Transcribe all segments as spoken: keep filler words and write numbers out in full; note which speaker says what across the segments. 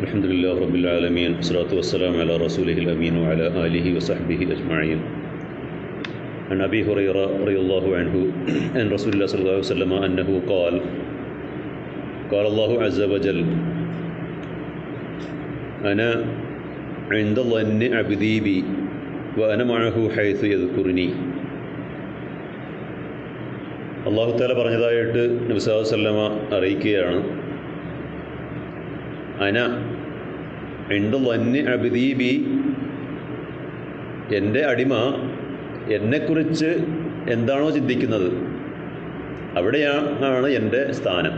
Speaker 1: الحمد لله رب العالمين والصلاة والسلام على رسوله الأمين وعلى آله وصحبه أجمعين. عن أبي هريرة رضي الله عنه عن رسول الله صلى الله عليه وسلم أنه قال قال الله عز وجل أنا عند ظن عبدي بي وأنا معه حيث يذكرني. അള്ളാഹു തആല പറഞ്ഞതായിട്ട് നബി സല്ലല്ലാഹു അലൈഹി വസല്ലമ അറിയിക്കുകയാണ്, അന ഇൻദ ളന്നി അബ്ദീ ബി, എൻ്റെ അടിമ എന്നെക്കുറിച്ച് എന്താണോ ചിന്തിക്കുന്നത് അവിടെയാണ് എൻ്റെ സ്ഥാനം.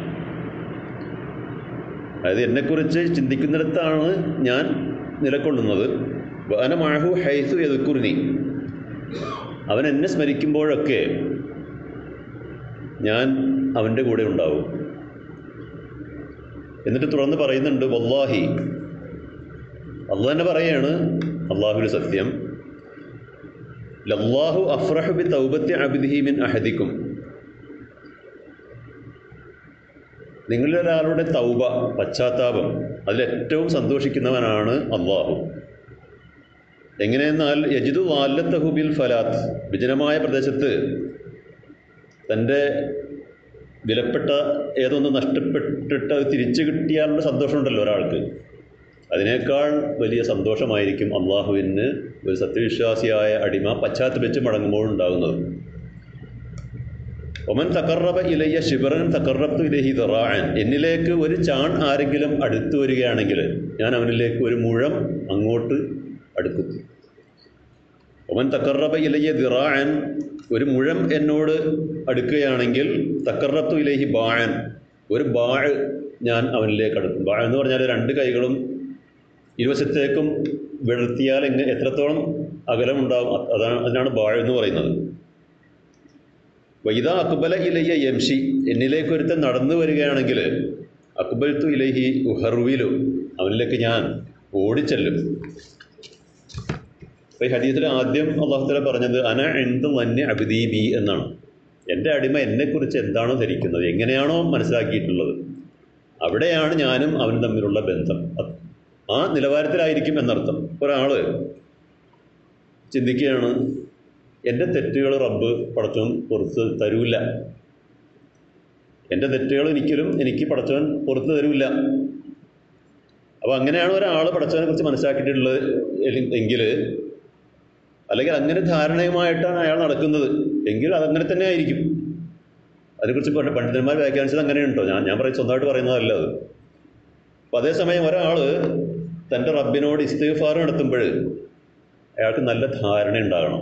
Speaker 1: അതായത് എന്നെക്കുറിച്ച് ചിന്തിക്കുന്നിടത്താണ് ഞാൻ നിലകൊള്ളുന്നത്. വഅന മഅഹു ഹൈസു യദ്കുറുനി, അവൻ എന്നെ സ്മരിക്കുമ്പോഴൊക്കെ ഞാൻ അവൻ്റെ കൂടെ ഉണ്ടാവും. എന്നിട്ട് തുടർന്ന് പറയുന്നുണ്ട്, വല്ലാഹി, അള്ളാഹ് തന്നെ പറയാണ്, അള്ളാഹുവിൽ സത്യം, ലല്ലാഹു അഫ്റഹു ബി തൗബത്തി അബ്ദിഹി മിൻ അഹദിക്കും, നിങ്ങളിലൊരാളുടെ തൗബ, പശ്ചാത്താപം, അതിലേറ്റവും സന്തോഷിക്കുന്നവനാണ് അള്ളാഹു. എങ്ങനെയെന്നാൽ യജിദു വാല്ലത്തഹു ബിൽ ഫലാത്ത്, വിജനമായ പ്രദേശത്ത് തൻ്റെ വിലപ്പെട്ട ഏതൊന്ന് നഷ്ടപ്പെട്ടിട്ട് അത് തിരിച്ചു കിട്ടിയാലുള്ള സന്തോഷമുണ്ടല്ലോ ഒരാൾക്ക്, അതിനേക്കാൾ വലിയ സന്തോഷമായിരിക്കും അള്ളാഹുവിന് ഒരു സത്യവിശ്വാസിയായ അടിമ പശ്ചാത്തപിച്ച് മടങ്ങുമ്പോൾ ഉണ്ടാകുന്നത്. ഒമൻ തഖറബ ഇലയ്യ ശിബറൻ തഖറബ്തു ഇലൈഹി ദറാഅൻ, എന്നിലേക്ക് ഒരു ചാൺ ആരെങ്കിലും അടുത്തു വരികയാണെങ്കിൽ ഞാൻ അവനിലേക്ക് ഒരു മുഴം അങ്ങോട്ട് അടുക്കും. ഒമൻ തഖറബ ഇലയ്യ ദിറാഅൻ, ഒരു മുഴം എന്നോട് അടുക്കുകയാണെങ്കിൽ തഖറബ്തു ഇലൈഹി ബാഅൻ, ഒരു ബാഅ് ഞാൻ അവനിലേക്ക് അടുക്കും. ബാഅ് എന്ന് പറഞ്ഞാൽ രണ്ട് കൈകളും ഇരുവശത്തേക്കും വിടർത്തിയാൽ എങ്ങനെ എത്രത്തോളം അകലമുണ്ടാകും, അതാണ് അതിനാണ് ബാഅ് എന്ന് പറയുന്നത്. വൈദാ അക്ബല ഇലയ്യ യംഷി, എന്നിലേക്കൊരുത്തൻ നടന്നു വരികയാണെങ്കിൽ അക്ബൽത്തു ഇലൈഹി ഉഹർവിലു, അവനിലേക്ക് ഞാൻ ഓടിച്ചെല്ലും. അപ്പോൾ ഈ ഹദീസിൽ ആദ്യം അല്ലാഹു തആല പറഞ്ഞത് അന ഇൻദ ളന്നി അബ്ദീ ബി എന്നാണ്. എൻ്റെ അടിമ എന്നെക്കുറിച്ച് എന്താണോ ധരിക്കുന്നത്, എങ്ങനെയാണോ മനസ്സിലാക്കിയിട്ടുള്ളത്, അവിടെയാണ് ഞാനും അവനും തമ്മിലുള്ള ബന്ധം. ആ നിലവാരത്തിലായിരിക്കും എന്നർത്ഥം. ഒരാൾ ചിന്തിക്കുകയാണ്, എൻ്റെ തെറ്റുകൾ റബ്ബ് പടച്ചവൻ പുറത്ത് തരൂല്ല, എൻ്റെ തെറ്റുകൾ ഒരിക്കലും എനിക്ക് പടച്ചവൻ പുറത്ത് തരൂല്ല. അപ്പോൾ അങ്ങനെയാണ് ഒരാൾ പടച്ചവനെ കുറിച്ച് മനസ്സിലാക്കിയിട്ടുള്ളത് എങ്കിൽ, അല്ലെങ്കിൽ അങ്ങനെ ധാരണയുമായിട്ടാണ് അയാൾ നടക്കുന്നത് എങ്കിൽ അതങ്ങനെ തന്നെ ആയിരിക്കും. അതിനെക്കുറിച്ച് പണ്ഡിതന്മാർ വ്യാഖ്യാനിച്ചത് അങ്ങനെയുണ്ടോ? ഞാൻ ഞാൻ പറയും സ്വന്തമായിട്ട് പറയുന്നതല്ല അത്. അപ്പോൾ അതേസമയം ഒരാൾ തൻ്റെ റബ്ബിനോട് ഇസ്തിഗ്ഫാർ നടത്തുമ്പോൾ അയാൾക്ക് നല്ല ധാരണ ഉണ്ടാകണം.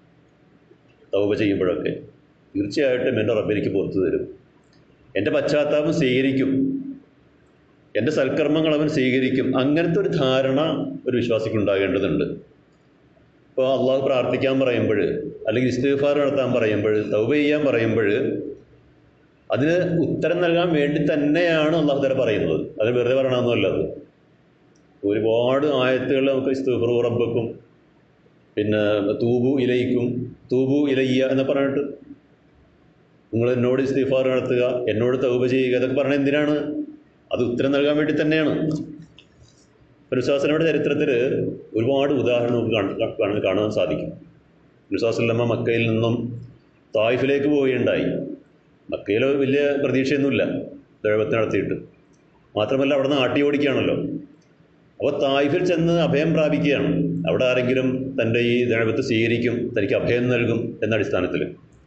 Speaker 1: തൗബ ചെയ്യുമ്പോഴൊക്കെ തീർച്ചയായിട്ടും എൻ്റെ റബ്ബ് എനിക്ക് പുറത്തു തരും, എൻ്റെ പശ്ചാത്താപം സ്വീകരിക്കും, എൻ്റെ സൽക്കർമ്മങ്ങൾ അവൻ സ്വീകരിക്കും. അങ്ങനത്തെ ഒരു ധാരണ ഒരു വിശ്വാസിക്ക് ഉണ്ടാകേണ്ടതുണ്ട്. ഇപ്പോൾ അള്ളാഹു പ്രാർത്ഥിക്കാൻ പറയുമ്പോൾ, അല്ലെങ്കിൽ ഇസ്തിഗ്ഫാർ നടത്താൻ പറയുമ്പോൾ, തൗബ ചെയ്യാൻ പറയുമ്പോൾ അതിന് ഉത്തരം നൽകാൻ വേണ്ടി തന്നെയാണ് അള്ളാഹു തആല പറയുന്നത്. അത് വെറുതെ പറയണമെന്നല്ല. അത് ഒരുപാട് ആയത്തുകൾ നമുക്ക് ഇസ്തിഗ്ഫാറു റബ്ബക്കും, പിന്നെ തൂബു ഇലൈക്കും, തൂബു ഇലയ്യ എന്ന് പറഞ്ഞിട്ട് നിങ്ങൾ എന്നോട് ഇസ്തിഗ്ഫാർ നടത്തുക, എന്നോട് തൗബ ചെയ്യുക, ഇതൊക്കെ പറഞ്ഞാൽ എന്തിനാണ്? അത് ഉത്തരം നൽകാൻ വേണ്ടി തന്നെയാണ്. വിശ്വാസികളുടെ ചരിത്രത്തിൽ ഒരുപാട് ഉദാഹരണം നമുക്ക് കാണാൻ സാധിക്കും. വിശ്വാസല്ലമ്മ മക്കയിൽ നിന്നും തായിഫിലേക്ക് പോവുകയുണ്ടായി. മക്കയിൽ വലിയ പ്രതീക്ഷയൊന്നുമില്ല ദൈവത്തെ നടത്തിയിട്ട്, മാത്രമല്ല അവിടെ നിന്ന് ആട്ടി ഓടിക്കുകയാണല്ലോ. അപ്പോൾ തായിഫിൽ ചെന്ന് അഭയം പ്രാപിക്കുകയാണ്. അവിടെ ആരെങ്കിലും തൻ്റെ ഈ ദൈവത്തെ സ്വീകരിക്കും, തനിക്ക് അഭയം നൽകും എന്ന അടിസ്ഥാനത്തിൽ.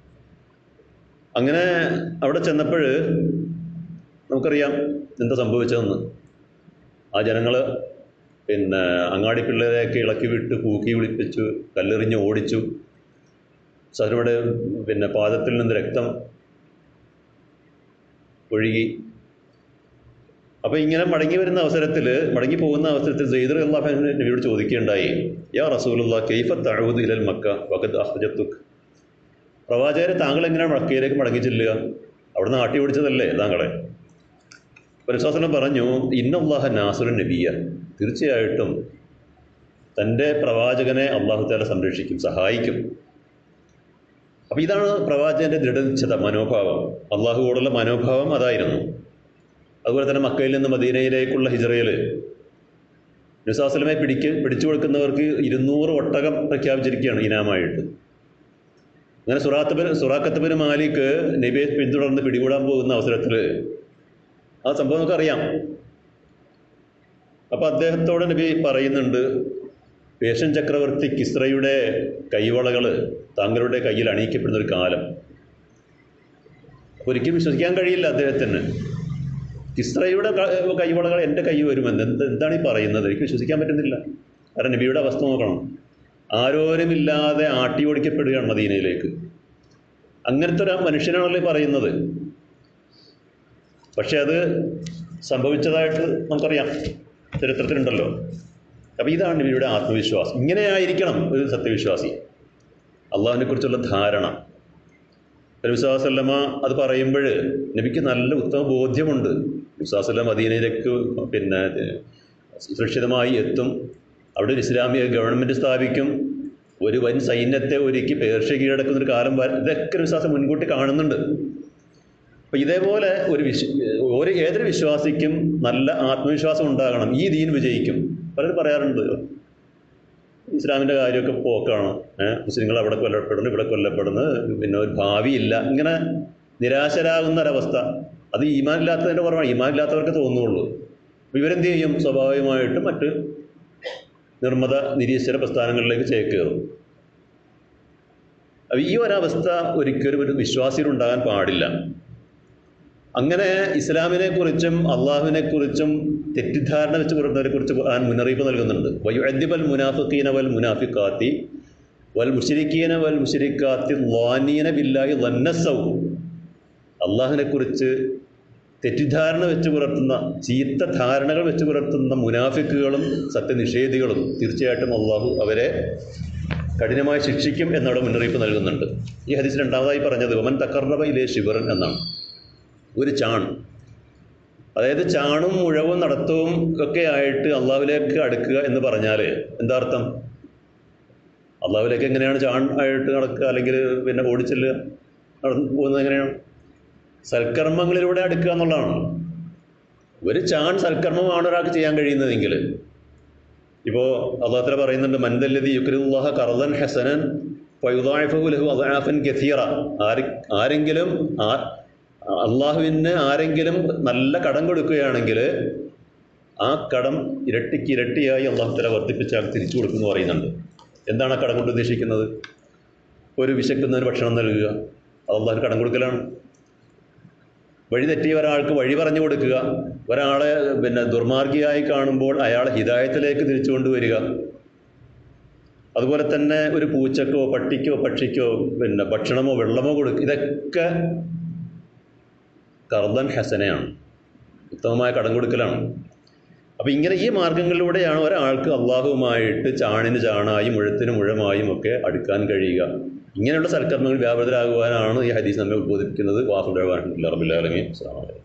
Speaker 1: അങ്ങനെ അവിടെ ചെന്നപ്പോൾ നമുക്കറിയാം എന്താ സംഭവിച്ചതെന്ന്. ആ ജനങ്ങൾ പിന്നെ അങ്ങാടി പിള്ളേരെയൊക്കെ ഇളക്കി വിട്ട് കൂക്കി വിളിപ്പിച്ചു, കല്ലെറിഞ്ഞ് ഓടിച്ചു. സഹനയുടെ പിന്നെ പാദത്തിൽ നിന്ന് രക്തം ഒഴുകി. അപ്പോൾ ഇങ്ങനെ മടങ്ങി വരുന്ന അവസരത്തിൽ, മടങ്ങി പോകുന്ന അവസരത്തിൽ സെയ്ദ് റളിയല്ലാഹു അൻഹു നബിയോട് ചോദിക്കുകയുണ്ടായി, യാ റസൂലുള്ളാഹ് കൈഫ തഊദു ഇലൽ മക്ക വഖദ് അഖ്റജതുക്, പ്രവാചകരെ താങ്കൾ എങ്ങനെയാണ് മക്കയിലേക്ക് മടങ്ങി ചെല്ലുക? അവിടുന്ന് ആട്ടി ഓടിച്ചതല്ലേ താങ്കളെ? പരിശോധന പറഞ്ഞു, ഇന്നല്ലാഹ നാസിറുൻ നബിയ്യ, തീർച്ചയായിട്ടും തൻ്റെ പ്രവാചകനെ അല്ലാഹു തആല സംരക്ഷിക്കും, സഹായിക്കും. അപ്പോൾ ഇതാണ് പ്രവാചകൻ്റെ ദൃഢനിശ്ചിത മനോഭാവം, അള്ളാഹുവോടുള്ള മനോഭാവം അതായിരുന്നു. അതുപോലെ തന്നെ മക്കയിൽ നിന്ന് മദീനയിലേക്കുള്ള ഹിജ്റയിൽ നബി സല്ലല്ലാഹു അലൈഹി വസല്ലമയെ പിടിക്ക് പിടിച്ചു കൊടുക്കുന്നവർക്ക് ഇരുന്നൂറ് ഒട്ടകം പ്രഖ്യാപിച്ചിരിക്കുകയാണ് ഇനാമായിട്ട്. അങ്ങനെ സുറാത്തബിൻ സുറാഖത്ത് ബിൻ മാലിക് നബിയെ പിന്തുടർന്ന് പിടികൂടാൻ പോകുന്ന അവസരത്തിൽ ആ സംഭവം നമുക്കറിയാം. അപ്പോൾ അദ്ദേഹത്തോട് നബി പറയുന്നുണ്ട്, പേർഷ്യൻ ചക്രവർത്തി കിസ്രയുടെ കൈവളകൾ താങ്കളുടെ കയ്യിൽ അണിയിക്കപ്പെടുന്നൊരു കാലം. ഒരിക്കലും വിശ്വസിക്കാൻ കഴിയില്ല അദ്ദേഹത്തിന്. കിസ്രയുടെ കൈവളകൾ എൻ്റെ കൈ വരുമെന്ന് എന്ത് എന്താണ് ഈ പറയുന്നത്? എനിക്ക് വിശ്വസിക്കാൻ പറ്റുന്നില്ല. കാരണം നബിയുടെ അവസ്ഥ നോക്കണം. ആരോരുമില്ലാതെ ആട്ടി ഓടിക്കപ്പെടുകയാണ് മദീനയിലേക്ക്. അങ്ങനത്തെ ഒരു മനുഷ്യനാണല്ലോ പറയുന്നത്. പക്ഷെ അത് സംഭവിച്ചതായിട്ട് നമുക്കറിയാം, ചരിത്രത്തിലുണ്ടല്ലോ. അപ്പോൾ ഇതാണ് നബിയുടെ ആത്മവിശ്വാസം. ഇങ്ങനെയായിരിക്കണം ഒരു സത്യവിശ്വാസി, അള്ളാഹുവിനെ കുറിച്ചുള്ള ധാരണ. നബി സല്ലല്ലാഹു അലൈഹി വസല്ലമ അത് പറയുമ്പോൾ നബിക്ക് നല്ല ഉത്തമ ബോധ്യമുണ്ട്. നബി സല്ലല്ലാഹു അലൈഹി വസല്ലം മദീനയിലേക്ക് പിന്നെ സുരക്ഷിതമായി എത്തും, അവിടെ ഒരു ഇസ്ലാമിക ഗവൺമെൻറ് സ്ഥാപിക്കും, ഒരു വൻ സൈന്യത്തെ ഒരുക്കി പേർഷ്യ കീഴടക്കുന്നൊരു കാലം വരെ, ഇതൊക്കെ വിശ്വാസം മുൻകൂട്ടി കാണുന്നുണ്ട്. അപ്പോൾ ഇതേപോലെ ഒരു വിശ്വ ഒരു ഏതൊരു വിശ്വാസിക്കും നല്ല ആത്മവിശ്വാസം ഉണ്ടാകണം. ഈ ദീൻ വിജയിക്കും. പലരും പറയാറുണ്ട് ഇസ്ലാമിൻ്റെ കാര്യമൊക്കെ പോക്കാണ്, മുസ്ലിങ്ങൾ അവിടെ കൊല്ലപ്പെടുന്നു, ഇവിടെ കൊല്ലപ്പെടുന്നു, പിന്നെ ഒരു ഭാവിയില്ല, ഇങ്ങനെ നിരാശരാകുന്ന ഒരവസ്ഥ. അത് ഈമാനില്ലാത്തതിൻ്റെ കുറവാണ്. ഈമാനില്ലാത്തവർക്ക് തോന്നുള്ളൂ. ഇവരെന്ത് ചെയ്യും? സ്വാഭാവികമായിട്ടും മറ്റ് നിർമ്മത നിരീശ്വര പ്രസ്ഥാനങ്ങളിലേക്ക് ചേക്കേറും. അപ്പോൾ ഈ ഒരവസ്ഥ ഒരിക്കലും ഒരു വിശ്വാസിയിലുണ്ടാകാൻ പാടില്ല. അങ്ങനെ ഇസ്ലാമിനെ കുറിച്ചും അള്ളാഹുവിനെ കുറിച്ചും തെറ്റിദ്ധാരണ വെച്ച് പുലർത്തുന്നവരെ കുറിച്ച് ഖുർആൻ മുന്നറിയിപ്പ് നൽകുന്നുണ്ട്. വയുഅദ്ദിബൽ മുനാഫിഖീന വൽ മുനാഫിഖാത്തി വൽ മുശ്രിക്കീന വൽ മുശ്രിക്കാത്തി ളാനീന ബില്ലാഹി ളന്നസ്സൗ. അള്ളാഹുവിനെ കുറിച്ച് തെറ്റിദ്ധാരണ വെച്ച് പുലർത്തുന്ന, ചീത്ത ധാരണകൾ വെച്ച് പുലർത്തുന്ന മുനാഫിക്കുകളും സത്യനിഷേധികളും തീർച്ചയായിട്ടും അള്ളാഹു അവരെ കഠിനമായി ശിക്ഷിക്കും എന്നവിടെ മുന്നറിയിപ്പ് നൽകുന്നുണ്ട്. ഈ ഹദീസ് രണ്ടാമതായി പറഞ്ഞത് വമൻ തഖറബ ഇലൈ ശിബ്റൻ എന്നാണ്. ഒരു ചാൺ, അതായത് ചാണും മുഴവും നടത്തവും ഒക്കെ ആയിട്ട് അള്ളാഹുവിലേക്ക് അടുക്കുക എന്ന് പറഞ്ഞാൽ എന്താ അർത്ഥം? അള്ളാഹുവിലേക്ക് എങ്ങനെയാണ് ചാൺ ആയിട്ട് നടക്കുക, അല്ലെങ്കിൽ പിന്നെ ഓടിച്ചെല്ലുക, നടന്നു പോകുന്നത് എങ്ങനെയാണ്? സൽക്കർമ്മങ്ങളിലൂടെ അടുക്കുക എന്നുള്ളതാണ്. ഒരു ചാൺ സൽക്കർമ്മമാണ് ഒരാൾക്ക് ചെയ്യാൻ കഴിയുന്നതെങ്കിൽ, ഇപ്പോൾ അള്ളാഹു തആല പറയുന്നുണ്ട് മൻദല്ലദി യുക്രിദുല്ലാഹ ഖർദൻ ഹസനൻ ഫയുദാഇഫഹു ലഹു അദ്ആഫൻ കസീറ. ആര് ആരെങ്കിലും ആ അള്ളാഹുവിന് ആരെങ്കിലും നല്ല കടം കൊടുക്കുകയാണെങ്കിൽ ആ കടം ഇരട്ടിക്ക് ഇരട്ടിയായി അള്ളാഹു തആല വർദ്ധിപ്പിച്ചാൽ തിരിച്ചു കൊടുക്കുമെന്ന് പറയുന്നുണ്ട്. എന്താണ് ആ കടം കൊണ്ട് ഉദ്ദേശിക്കുന്നത്? ഒരു വിശക്കുന്നതിന് ഭക്ഷണം നൽകുക, അത് അള്ളാഹു കടം കൊടുക്കലാണ്. വഴി തെറ്റിയ ഒരാൾക്ക് വഴി പറഞ്ഞു കൊടുക്കുക, ഒരാളെ പിന്നെ ദുർമാർഗിയായി കാണുമ്പോൾ അയാളെ ഹിദായത്തിലേക്ക് തിരിച്ചു കൊണ്ടുവരിക. അതുപോലെ തന്നെ ഒരു പൂച്ചക്കോ പട്ടിക്കോ പക്ഷിക്കോ പിന്നെ ഭക്ഷണമോ വെള്ളമോ കൊടുക്കുക. ഇതൊക്കെ ഖർദൻ ഹസനയാണ്, ഉത്തമമായ കടം കൊടുക്കലാണ്. അപ്പോൾ ഇങ്ങനെ ഈ മാർഗങ്ങളിലൂടെയാണ് ഒരാൾക്ക് അള്ളാഹുവുമായിട്ട് ചാണിന് ചാണായും മുഴത്തിന് മുഴമായും ഒക്കെ അടുക്കാൻ കഴിയുക. ഇങ്ങനെയുള്ള സൽക്കർമ്മങ്ങൾ വ്യാപൃതരാകുവാനാണ് ഈ ഹദീസ് നമ്മെ ഉദ്ബോധിപ്പിക്കുന്നത്. വാഹുദ് റബ്ബിൽ ആലമീൻ. അസ്സലാമു അലൈക്കും.